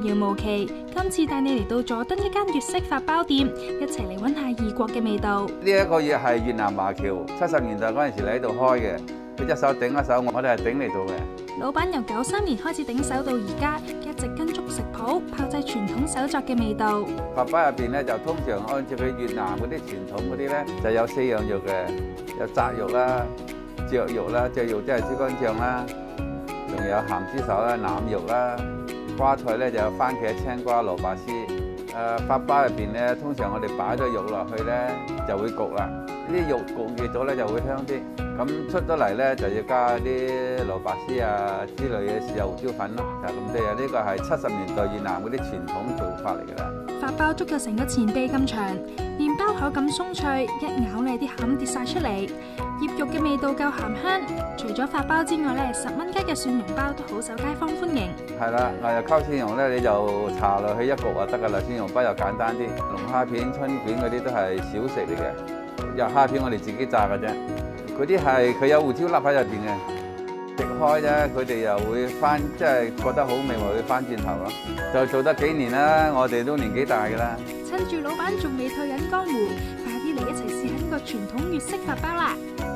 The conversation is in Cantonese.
遙無期，今次帶你嚟到佐敦一間粵式法包店，一齊嚟揾下異國嘅味道。 呢一個嘢係越南華僑，70年代嗰陣時嚟喺度開嘅，佢一手頂一手，我哋係頂嚟做嘅。 老闆由93年開始頂手到而家，一直跟足食譜，炮製傳統手作嘅味道。 法包入邊咧就通常按照佢越南嗰啲傳統嗰啲咧，就有4樣肉嘅，有扎肉啦、雀肉啦，雀肉即係豬肝醬啦，仲有鹹豬手啦、腩肉啦，瓜菜咧就有番茄、青瓜、蘿蔔絲。法包入邊咧，通常我哋擺咗肉落去咧就會焗啦，呢啲肉焗熱咗咧就會香啲。咁出咗嚟咧就要加啲蘿蔔絲啊之類嘅豉油胡椒粉咯，就咁多啊！呢個係70年代越南嗰啲傳統做法嚟㗎啦。 法包足有成個前臂咁長，麵包口感鬆脆，一咬咧啲餡跌晒出嚟，醃肉嘅味道夠鹹香。除咗法包之外咧，10蚊雞嘅蒜蓉包都好受街坊歡迎。 係啦，牛油溝蒜蓉咧你就搽落去一焗就得㗎啦，蒜蓉包又簡單啲。龍蝦片、春卷嗰啲都係小食嚟嘅，有蝦片我哋自己炸㗎啫。嗰啲係佢有胡椒粒喺入邊嘅，食開啫，佢哋又會翻，即係覺得好味，咪會翻轉頭咯。就做得幾年啦，我哋都年紀大㗎啦。 趁住老闆仲未退隱江湖，快啲嚟一齊試下呢個傳統粵式法包啦！